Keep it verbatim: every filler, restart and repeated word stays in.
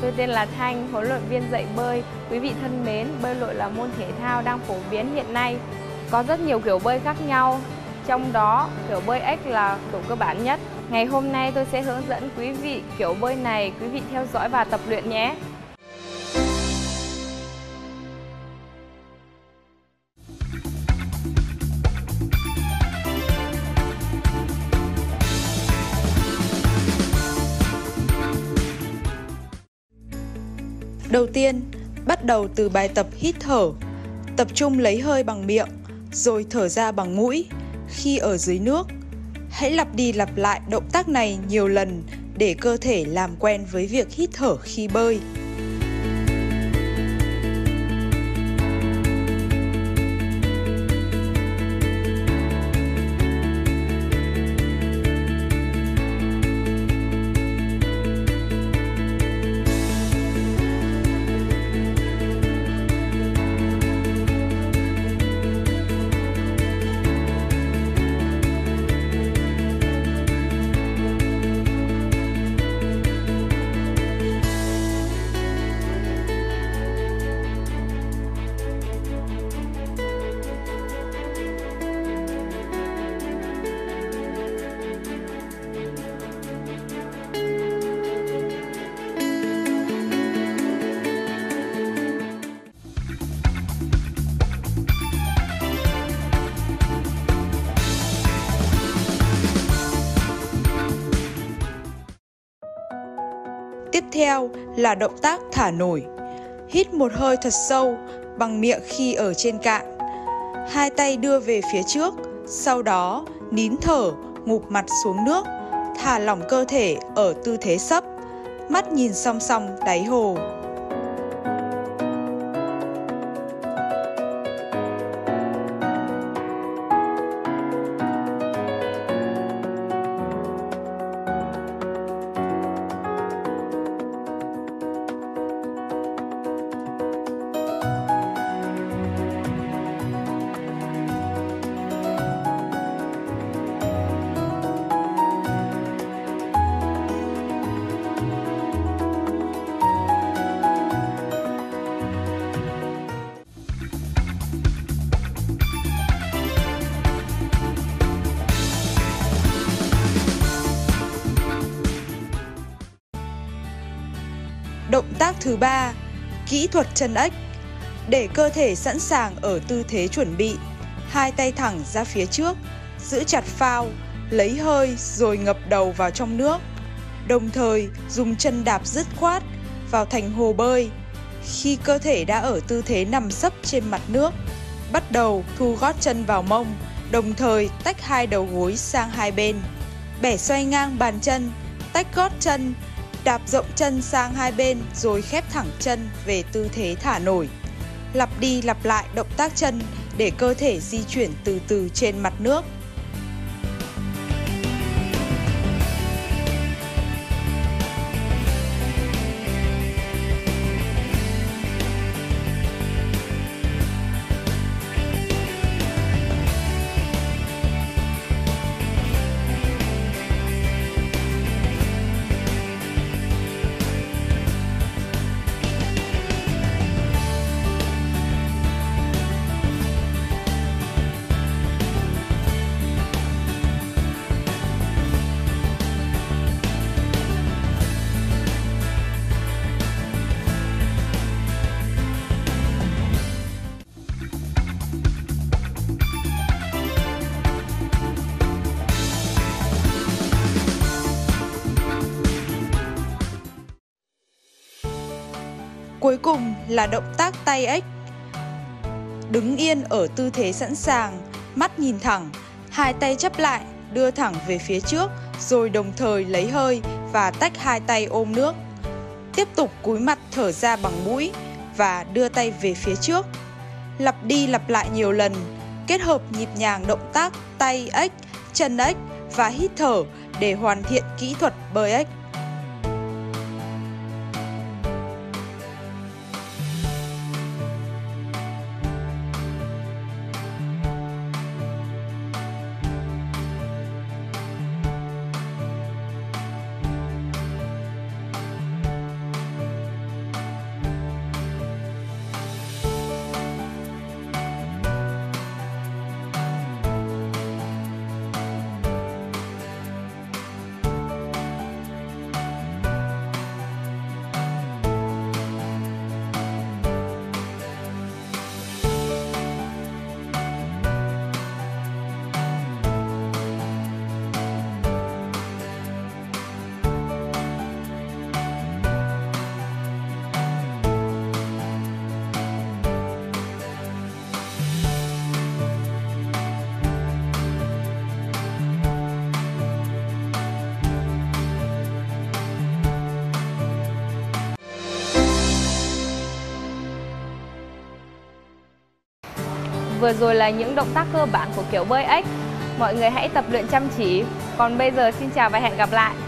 Tôi tên là Thanh, huấn luyện viên dạy bơi. Quý vị thân mến, bơi lội là môn thể thao đang phổ biến hiện nay. Có rất nhiều kiểu bơi khác nhau, trong đó kiểu bơi ếch là kiểu cơ bản nhất. Ngày hôm nay tôi sẽ hướng dẫn quý vị kiểu bơi này, quý vị theo dõi và tập luyện nhé. Đầu tiên, bắt đầu từ bài tập hít thở. Tập trung lấy hơi bằng miệng, rồi thở ra bằng mũi khi ở dưới nước. Hãy lặp đi lặp lại động tác này nhiều lần để cơ thể làm quen với việc hít thở khi bơi. Tiếp theo là động tác thả nổi. Hít một hơi thật sâu bằng miệng khi ở trên cạn. Hai tay đưa về phía trước, sau đó nín thở, ngụp mặt xuống nước, thả lỏng cơ thể ở tư thế sấp, mắt nhìn song song đáy hồ. Động tác thứ ba, kỹ thuật chân ếch. Để cơ thể sẵn sàng ở tư thế chuẩn bị, hai tay thẳng ra phía trước, giữ chặt phao, lấy hơi rồi ngập đầu vào trong nước. Đồng thời dùng chân đạp dứt khoát vào thành hồ bơi. Khi cơ thể đã ở tư thế nằm sấp trên mặt nước, bắt đầu thu gót chân vào mông, đồng thời tách hai đầu gối sang hai bên. Bẻ xoay ngang bàn chân, tách gót chân, đạp rộng chân sang hai bên rồi khép thẳng chân về tư thế thả nổi. Lặp đi lặp lại động tác chân để cơ thể di chuyển từ từ trên mặt nước. Cuối cùng là động tác tay ếch. Đứng yên ở tư thế sẵn sàng, mắt nhìn thẳng, hai tay chắp lại, đưa thẳng về phía trước, rồi đồng thời lấy hơi và tách hai tay ôm nước. Tiếp tục cúi mặt thở ra bằng mũi và đưa tay về phía trước. Lặp đi lặp lại nhiều lần, kết hợp nhịp nhàng động tác tay ếch, chân ếch và hít thở để hoàn thiện kỹ thuật bơi ếch. vừa rồi là những động tác cơ bản của kiểu bơi ếch. Mọi người hãy tập luyện chăm chỉ. Còn bây giờ xin chào và hẹn gặp lại.